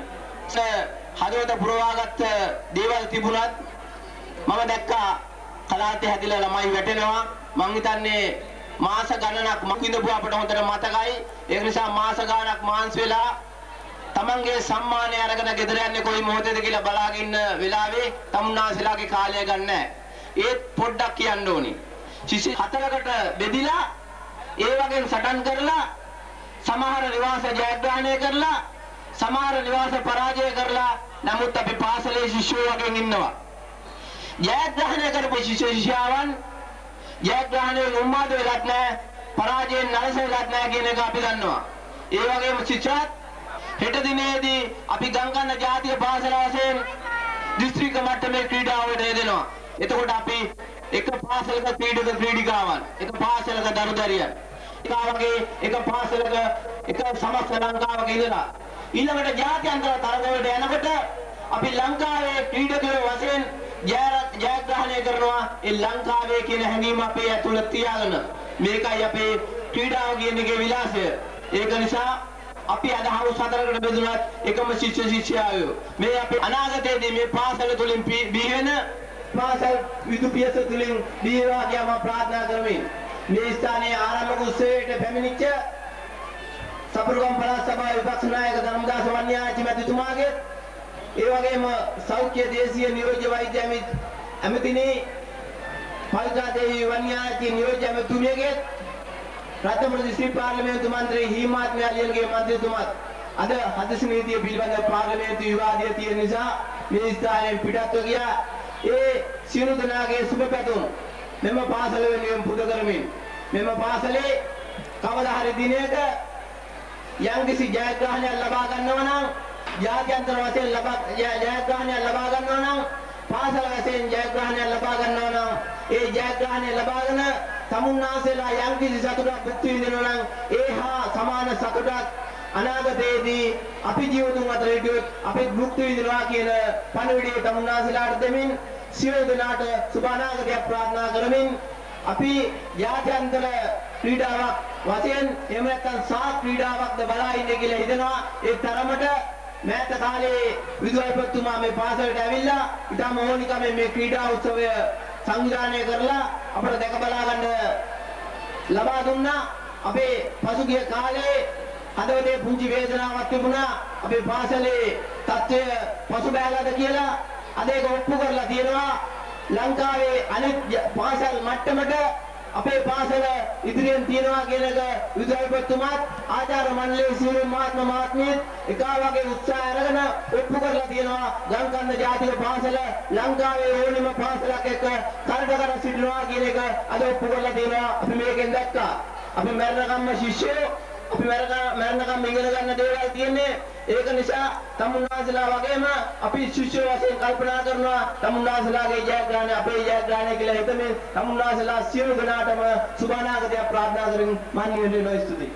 හදවත පුරවාගත්ත දේවල් තිබුණත් මම දැක්කා කලාතේ හැදිලා ළමයි වැටෙනවා. මං හිතන්නේ මාස ගණනක් මං විඳපු අපට හොඳට මතකයි. ඒක නිසා මාස ගණනක් මාන්ස් වෙලා තමන්ගේ සම්මානය අරගෙන ගෙදර යන්නේ කොයි මොහොතේද කියලා බලාගෙන ඉන්න වෙලාවේ තමුන්නාසලාගේ කාලය ගන්න ඒත් පොඩ්ඩක් කියන්න ඕනි. ශිෂ්‍ය හතරකට බෙදිලා ඒ වගේම සටන් කරලා සමහර නිවාස ජයග්‍රහණය කරලා සමහර නිවාස පරාජය කරලා නමුත් අපි පාසලේ ශිෂ්‍යයෝ වගේ ඉන්නවා. ජයග්‍රහණය කරපු ශිෂ්‍ය ශිෂ්‍යාවන් ජයග්‍රහණයෙන් උන්මාද වෙලත් නැහැ, පරාජයෙන් නැලසෙලත් නැහැ කියන එක අපි දන්නවා. ඒ වගේම ශිෂ්‍යත් හෙට දිනේදී අපි ගංගන්න ජාතික පාසල වශයෙන් දිස්ත්‍රික්ක මට්ටමේ ක්‍රීඩාවට යෙදෙනවා. එතකොට අපි එක පාසලක ක්‍රීඩක ක්‍රීඩිකාවන්, එක පාසලක දරුදරියන්, එක එක පාසලක එක සමස්ත ලංකාවක ඉඳලා ඊළඟට ජාත්‍යන්තර තරගවලට යනකොට අපි ලංකාවේ ක්‍රීඩකයෝ වශයෙන් ජයග්‍රහණය කරනවා. ඒ ලංකාවේ කියන හැඟීම අපේ ඇතුළත තියාගෙන මේකයි අපේ ක්‍රීඩාව කියන එකේ විලාසය. ඒක නිසා අපි අද හවුස් හතරකට බෙදුනත් එකම ශිෂ්‍ය ශිෂ්‍යාවෝ මේ අපි අනාගතයේදී මේ පාසල තුලින් බිහි වෙන පාසල් විදු පියස තුලින් බිහිවා කියම ප්‍රාර්ථනා කරමින් මේ ස්ථානයේ ආරම්භක උත්සවයට පැමිණිච්ච සපුරුගම් පළාත් සභාවේ විපක්ෂ නායක ධර්මදාස වන්‍යාචි මැතිතුමාගේ ඒ වගේම සෞඛ්‍ය දේශීය නියෝජ්‍ය වෛද්‍ය ඇමතිනි පල්කා දේවි වන්‍යාචි නියෝජ්‍ය ඇමතුමියගේ රාජ්‍ය දිස්ත්‍රික් පාර්ලිමේන්තු මන්ත්‍රී හීමාත් මෑලියන්ගේ මන්ත්‍රීතුමත් අද හදිසි නීතිය පිළිබඳ පාර්ලිමේන්තු විවාදය තියෙන නිසා මේ ස්ථානයෙන් පිටත්ව ගියා. ඒ සියලු දෙනාගේ සුබ පැතුම් මෙම පාසල වෙනුවෙන් පුද කරමින් මෙම පාසලේ කවදා හරි දිනයක යම්කිසි ජයග්‍රහණයක් ලබා ගන්නවා නම් ජාත්‍යන්තර වශයෙන් ලබා ජයග්‍රහණයක් ලබා ගන්නවා නම් පාසල වශයෙන් ජයග්‍රහණයක් ලබා ගන්නවා නම් ඒ ජයග්‍රහණය ලබාගෙන තමුන්නාසෙලා යම්කිසි සතුටක් භුක්ති විඳිනවා නම් ඒ හා සමාන සතුටක් අනාගතයේදී අපි ජීවතුන් අතර හිටියොත් අපි භුක්ති විඳිනවා කියන පණිවිඩය තමුන්නාසෙලාට දෙමින් සියලු දෙනාට සුබ අනාගතයක් ප්‍රාර්ථනා කරමින් අපි ජාත්‍යන්තර ක්‍රීඩාවක් වශයෙන් එහෙම නැත්නම් සා ක්‍රීඩාවක්ද බලා ඉන්නේ කියලා හිතනවා. ඒ තරමට මෑත කාලේ විදුහල්පතිතුමා මේ පාසලට ඇවිල්ලා ඉතාම ඕනිකමෙන් මේ ක්‍රීඩා උත්සවය සංවිධානය කරලා අපිට දැක බලා ගන්න ලබා දුන්නා. අපේ පසුගිය කාලේ හදවතේ පුංචි වේදනාවක් තිබුණා. අපේ පාසලේ තත්ත්වය පසුබෑලාද කියලා අද ඒක ඔප්පු කරලා තියෙනවා. ලංකාවේ අනෙක් පාසල් මට්ටමට අපේ පාසල ඉදිරියෙන් තියනවා කියන එක විදුහල්පතිතුමාත් ආචාර්ය මණ්ඩලයේ සියලු මහත්ම මහත්මියත් එකා වගේ උත්සාහ අරගෙන ඔප්පු කරලා තියෙනවා ගම්කන්ද ජාතික පාසල ලංකාවේ ඕනෙම පාසලක් එක්ක කරට කර සිටිනවා කියන එක අද ඔප්පු කරලා තියෙනවා. අපි මේකෙන් දැක්කා අපි මරණකම්ම ශිෂ්‍යෝ අපි මරණකම් ඉගෙන ගන්න දේවල් තියෙන්නේ. ඒක නිසා තමුන්නාසලා වගේම අපි ශිෂ්‍ය වශයෙන් කල්පනා කරනවා තමුන්නාසලාගේ ජයග්‍රහණය අපේ ජයග්‍රහණය කියලා හිතමින් තමුන්නාසලා සියලු දෙනාටම සුබ අනාගතයක් ප්‍රාර්ථනා කරමින් මාන්‍ය වෙනවා. ස්තුතියි.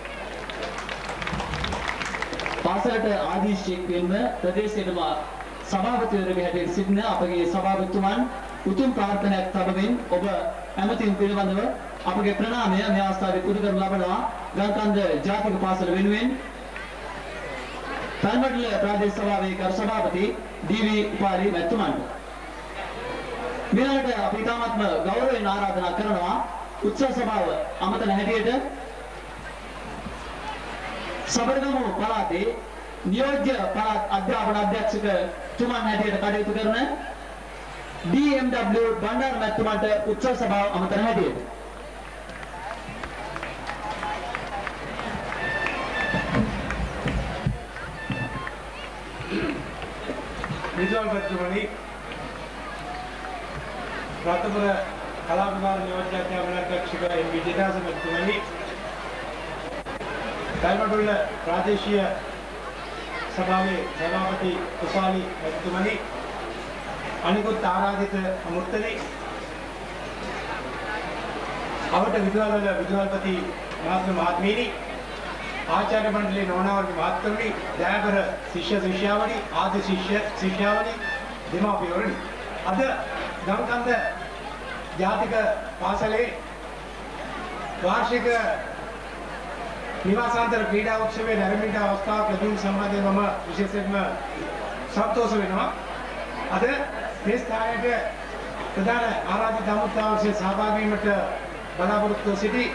පාසලට ආදීශයක් වෙන්න ප්‍රදේශයේම සභාපතිවරයෙකු හැටියට සිටින අපගේ සභාපතිතුමන් උතුම් ප්‍රාර්ථනාවක් තබමින් ඔබ ඇමතින් පිළිබඳව අපගේ ප්‍රණාමය මේ අවස්ථාවේ පුද කරනු ලබනවා. ගම්කන්ද ජාතික පාසල වෙනුවෙන් තල්මඩල ප්‍රාදේශ සභාවේ කර සභාපති ඩී.වී. උපාලි මැතිතුමන්ට මෙලට අපි තාමත්ම ගෞරවයෙන් ආරාධනා කරනවා උත්සව සභාව අමතන හැටියට සබරගමු පළාතේ නියෝජ්‍ය පළාත් අධ්‍යාපන අධ්‍යක්ෂක තුමන් හැටියට කටයුතු කරන ඩී එම් ඩබ්ලිව් බණ්ඩාර මැතිතුමන්ට උත්සව සභාව අමතන හැටියට විදුහල්පතිතුමනි රත්නපුර කලා විභාග නියෝජ්‍ය අධ්‍යාපන අධ්‍යක්ෂක එම් විජේදාස මැතිතුමනි තල්මඩුල්ල ප්‍රාදේශීය සභාවේ සභාපති උපාලි මැතිතුමනි අනිකුත් ආරාධිත අමුත්තනි අවට විදුහල්වල විදුහල්පති මහත්ම මහත්මීනි ආචාර්ය මණ්ඩලයේ නෝනාවගේ මහත්තුරුනි දයාබර ශිෂ්‍ය ශිෂ්‍යාවනි ආදි ශිෂ්‍ය ශිෂ්‍යාවනි දෙමාපියෝනි අද ගම්කන්ද ජාතික පාසලේ වාර්ෂික නිවාසාන්තර ක්‍රීඩා උත්සවයේ නැරඹීමට අවස්ථාවක් ලැබීම සම්බන්ධයෙන් මම විශේෂයෙන්ම සතුටු වෙනවා. අද මේ ස්ථානයේ ප්‍රධාන ආරාධිත අමුත්තාවසේ සහභාගී වීමට බලාපොරොත්තු සිටි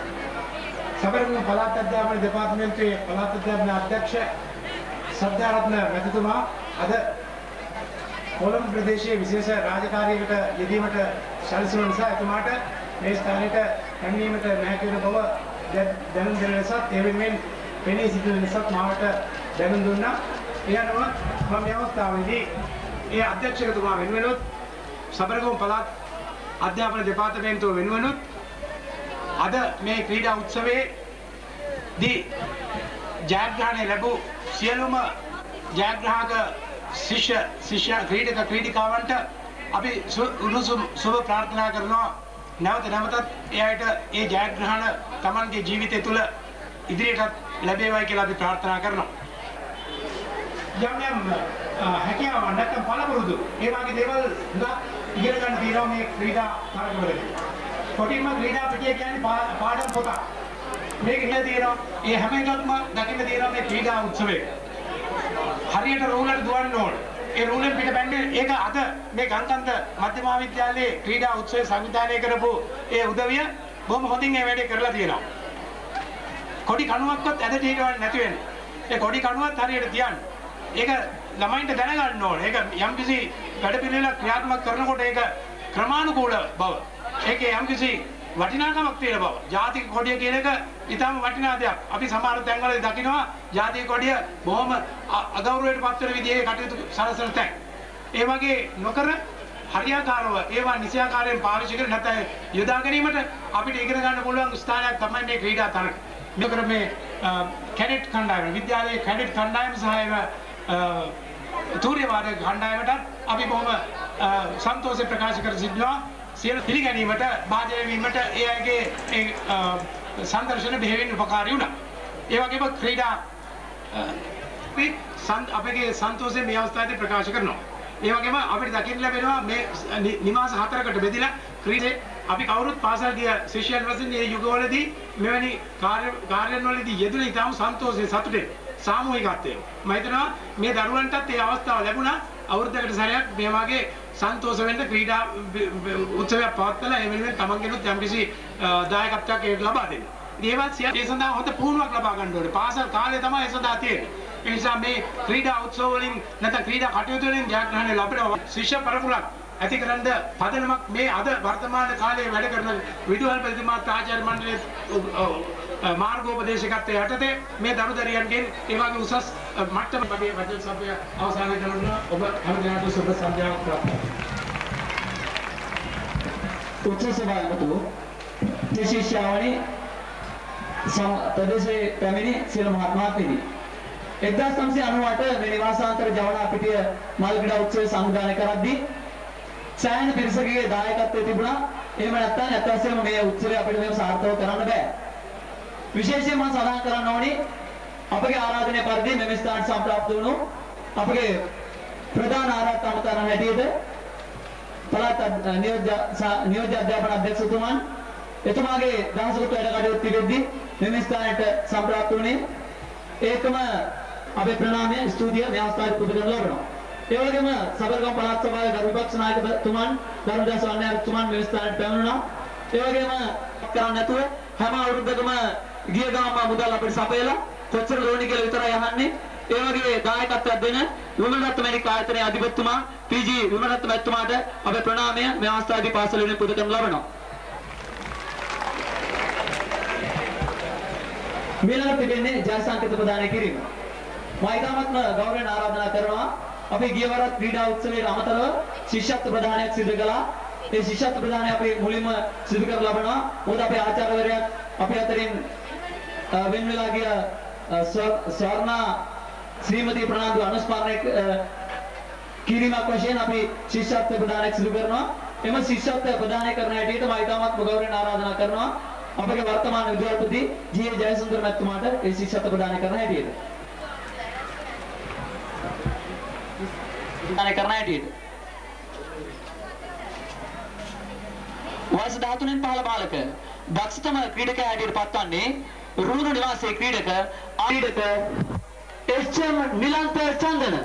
සබරගමු පළාත් අධ්‍යාපන දෙපාර්තමේන්තුවේ පළාත් අධ්‍යාපන අධ්‍යක්ෂ සද්ධාරත්න මැතිතුමා අද කොළඹ ප්‍රදේශයේ විශේෂ රාජකාරියකට යෙදීමට සැලසුම නිසා එතුමාට මේ ස්ථානයට පැමිණීමට නොහැකි වන බව දැනුම් දෙන නිසා ඒ වෙනුවෙන් පෙනී සිටින නිසා මාවට දැනුම් දුන්නා. ඒ අනුව මම මේ අවස්ථාවේදී ඒ අධ්‍යක්ෂකතුමා වෙනුවෙනුත් සබරගමු පළාත් අධ්‍යාපන දෙපාර්තමේන්තුව වෙනුවෙනුත් අද මේ ක්‍රීඩා උත්සවයේදී ජයග්‍රහණය ලැබූ සියලුම ජයග්‍රාහක ශිෂ්‍ය ශිෂ්‍ය ක්‍රීඩක ක්‍රීඩිකාවන්ට අපි උණුසුම් සුබ ප්‍රාර්ථනා කරනවා. නැවත නැවතත් එයාට ඒ ජයග්‍රහණ Tamanගේ ජීවිතය තුළ ඉදිරියටත් ලැබේවායි කියලා අපි ප්‍රාර්ථනා කරනවා. යම් යම් හැකියාවන් නැත්නම් පළපුරුදු ඒ වගේ දේවල් ඉගෙන ගන්න තියෙනවා මේ ක්‍රීඩා තරගවලදී. කොටින්ම ක්‍රීඩා පිටිය කියන්නේ පාඩම් පොත. මේක ඉන්න තියෙනවා. ඒ හැම එකක්ම දකින්න තියෙනවා මේ ක්‍රීඩා උත්සවයේ. හරියට රූලර් දුවන්න ඕන. ඒ රූලර් පිට බැන්නේ ඒක අද මේ ගම්කන්ද මධ්‍ය මහාවිද්‍යාලයේ ක්‍රීඩා උත්සවය සංවිධානය කරපු ඒ උදවිය බොහොම හොඳින් මේ වැඩේ කරලා තියෙනවා. කොඩි කණුවක්වත් ඇදට හිටවන්නේ නැති වෙන්නේ. ඒ කොඩි කණුවත් හරියට තියන්න. ඒක ළමයින්ට දැනගන්න ඕනේ. ඒක යම්කිසි වැඩපිළිවෙලක් ක්‍රියාත්මක කරනකොට ඒක ක්‍රමානුකූල බව. ඒකේ යම්කිසි වටිනාකමක් තියෙන බව. ජාතික කොඩිය කියන එක ඊටම වටිනා දෙයක්. අපි සමහර තැන්වල දකිනවා ජාතික කොඩිය බොහොම අගෞරවයට පත් වෙන විදිහේ කටයුතු සලසන තැන්. ඒ වගේ නොකර හරියාකාරව ඒවා නිසියාකාරයෙන් පාවිච්චි කර නැත්නම් යොදා ගැනීමට අපිට ඉගෙන ගන්න පුළුවන් ස්ථානයක් තමයි මේ ක්‍රීඩා තරග. මෙතන මේ කැඩට් කණ්ඩායම විද්‍යාලයේ කැඩට් කණ්ඩායම සහ තූර්ය වාදක කණ්ඩායමට අපි බොහොම සන්තෝෂ ප්‍රකාශ කර සිටිනවා. සියලු පිළිගැනීමට භාජනය වීමට ඒ අයගේ ඒ සංදර්ශන බෙහෙවින් උපකාරී වුණා. ඒ වගේම ක්‍රීඩා අපගේ සන්තෝෂය මේ අවස්ථාවේදී ප්‍රකාශ කරනවා. ඒ වගේම අපිට දකින්න ලැබෙනවා මේ නිවාස හතරකට බෙදලා ක්‍රීඩේ අපි කවුරුත් පාසල් ගිය ශිෂ්‍යයන් වශයෙන් මේ යුගවලදී මෙවැනි කාර්ය කාර්යවලදී යෙදුණ ඉතාම සන්තෝෂයෙන් සතුටෙන් සාමූහිකත්වයෙන් මම හිතනවා මේ දරුවන්ටත් ඒ අවස්ථාව ලැබුණා. අවුරුද්දකට සැරයක් මේ වගේ සන්තෝෂ වෙන්න ක්‍රීඩා උත්සවයක් පවත්වලා ඒ වෙනුවෙන් තමන්ගෙනුත් යම්කිසි දායකත්වයක් ඒක ලබා දෙන්න. ඉතින් ඒවත් ඒ සඳහා හොඳ පුහුණුවක් ලබා ගන්න ඕනේ. පාසල් කාලේ තමයි ඒ සඳහා තියෙන්නේ. ඒ නිසා මේ ක්‍රීඩා උත්සව වලින් නැත්නම් ක්‍රීඩා කටයුතු වලින් ජයග්‍රහණය ලැබෙනවා. ශිෂ්‍ය පරපුරක් ඇතිකරන පදනමක් මේ අද වර්තමාන කාලයේ වැඩ කරන විදුහල්පති මාත් ආචාර්ය මණ්ඩලයේ මාර්ගෝපදේශකත්වයේ යටතේ මේ දරුදරියන්ගෙන් ඒ වගේ උසස් මට්ටම වගේ වචන සභාව අවසන් කරන ඔබ හැමදෙනාට සුබ සන්ධ්‍යාවක් ප්‍රාර්ථනා කරනවා. උච්ච සභාවතු විශේෂාවනි සම ප්‍රදේශයේ පැමිණි සියලු මහත්මයා පිළි එක්දාස් නවසිය අනූඅට මේ නිවාසාන්තර ජවනා පිටිය මල්ගඩ උත්සවය සංවිධානය කරද්දී සෑහෙන පිරිසකගේ දායකත්වය තිබුණා. එහෙම නැත්නම් ඇත්ත වශයෙන්ම මේ උත්සවය අපිට මේක සාර්ථකව කරන්න බෑ. විශේෂයෙන් මම සඳහන් කරන්න ඕනි අපගේ ආරාධනය පරිදි මෙම ස්ථානට සම්ප්‍රාප්ත වුණු අපගේ ප්‍රධාන ආරාධක අමතරණ හැටියට පළාත් නියෝජ්‍ය නියෝජ්‍ය අධ්‍යාපන අධ්‍යක්ෂතුමන් එතුමාගේ දහසකට වැඩ කටයුතු තිබෙද්දී මෙම ස්ථානයට සම්ප්‍රාප්ත වුණේ ඒකම අපේ ප්‍රණාමය ස්තුතිය මේ අවස්ථාවේ පුද කරන ලබනවා. ඒ වගේම සබරගම පළාත් සභාවේ ගරු විපක්ෂ නායකතුමන් ධර්මදාස වන්නයාතුමන් මේ ස්ථානයට පැමිණුණා. ඒ වගේම කරන්නේ නැතුව හැම අවුරුද්දකම ගිය ගාම මුදල් අපිට සපයලා කොච්චර ලෝනි කියලා විතරයි අහන්නේ. ඒ වගේ දායකත්වයක් දෙන විමලරත්න මැණික් ආයතනයේ අධිපතිතුමා පී.ජී. විමලරත්න මැතිතුමාට අපේ ප්‍රණාමය මේ අවස්ථාවේදී පාසල වෙනුවෙන් පුද කරන ලබනවා. මේලකට තිබෙන්නේ ජයසංකේත ප්‍රදානය කිරීම. මම ඊටමත්ම ගෞරවයෙන් ආරාධනා කරනවා අපි ගියවරත් ක්‍රීඩා උත්සවයේ අමතරව ශිෂ්‍යත්ව ප්‍රදානයක් සිදු කළා. ඒ ශිෂ්‍යත්ව ප්‍රදානය අපි මුලින්ම සිදු කර ලබනවා. මොකද අපේ ආචාර්යවරයා අපි අතරින් වෙන වෙලා ගිය ස්වර්ණා ශ්‍රීමති ප්‍රනාන්දු අනුස්මරණය කිරීමක් වශයෙන් අපි ශිෂ්‍යත්ව ප්‍රදානයක් සිදු කරනවා. එම ශිෂ්‍යත්ව ප්‍රදානය කරන හැටියට මම ඊටමත්ම ගෞරවයෙන් ආරාධනා කරනවා අපගේ වර්තමාන විදුහල්පති ජී.ඒ. ජයසුන්දර මැතිතුමාට ඒ ශිෂ්‍යත්ව ප්‍රදානය කරන හැටියට. ප්‍රදානය කරන හැටියට. වයස දහතුනෙන් පහළ බාලක දක්ෂතම ක්‍රීඩකයා හැටියට පත්වන්නේ රුහුණු නිවාසයේ ක්‍රීඩක ක්‍රීඩක එච්.එම්. නිලන්ත චන්දන.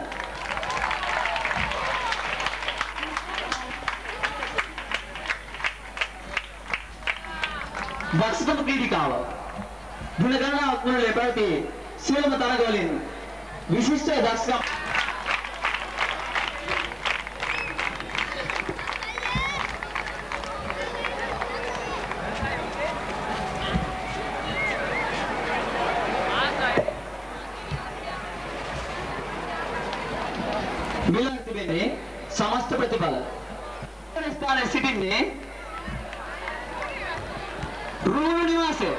දක්ෂතම ක්‍රීඩිකාව ගුණ ගණනාවක් වන ලැබැති සියලුම තරග වලින් විශිෂ්ට දක්ෂකම් මිලන් තිබෙන්නේ සමස්ත ප්‍රතිඵල ස්ථානයේ සිටින්නේ රුහුණු නිවාසය.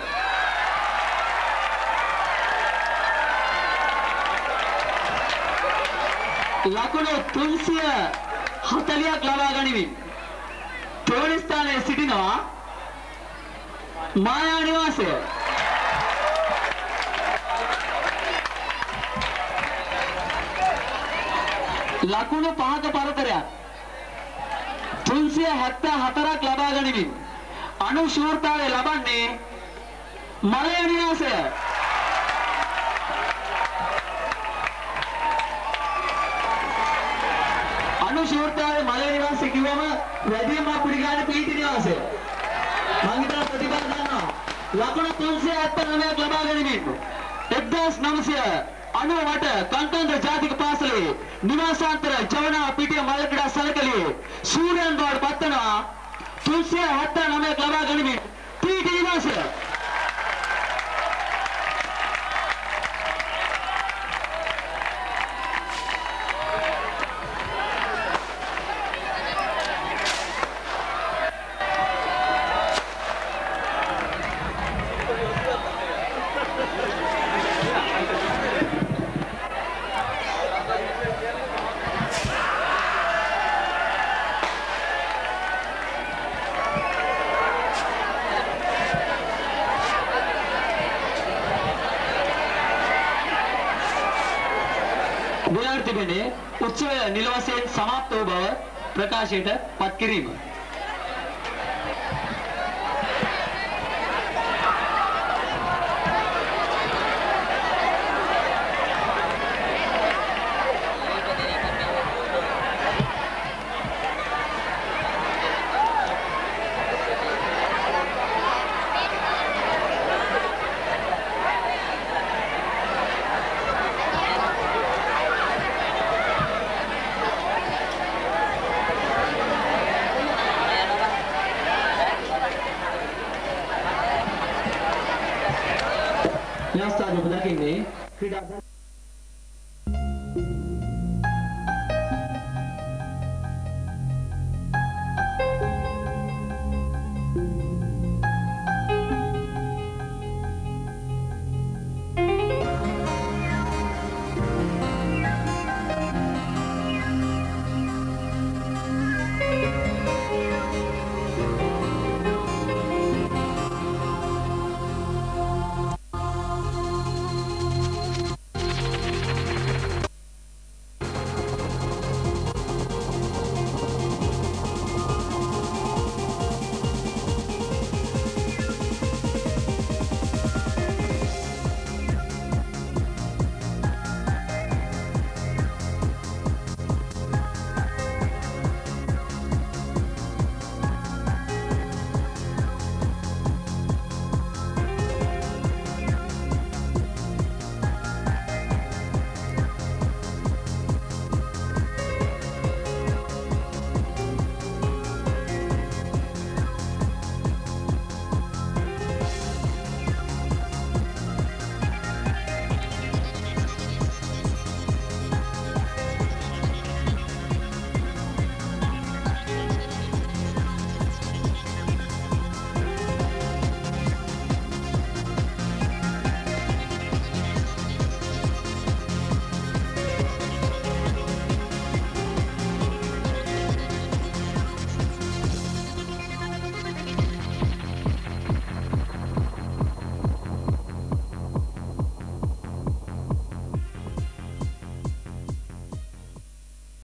ලකුණු තුන්සිය හතළියක් ලබා ගනිමින් තෙවන ස්ථානයේ සිටිනවා මායා නිවාසය. ලකුණු පහක පරතරයක් තුන්සිය හැත්තෑ හතරක් ලබා ගනිමින් අනුශූරතාවය ලබන්නේ මලය නිවාසය. අනුශූරතාවය මලය නිවාසය කිව්වම වැඩිම අපිට ගන්න පීටි නිවාසය. මම හිතන ප්‍රතිඵල ගන්නවා. ලකුණු තුන්සිය හැත්තෑ නවයක් ලබා ගනිමින් එක්දාස් නවසිය අනූඅට කන්තන්ත්‍ර ජාතික පාසලේ නිවාසාන්තර ජවනා පිටිය මල්ගඩ සලකලියේ සූර්යයන් බවට පත්වනවා තුන්සිය හැත්තෑ නවයක් ලබා ගනිමින් පීටි නිවාසය. උත්සවය නිල වශයෙන් සමාප්ත වූ බව ප්‍රකාශයට පත් කිරීම.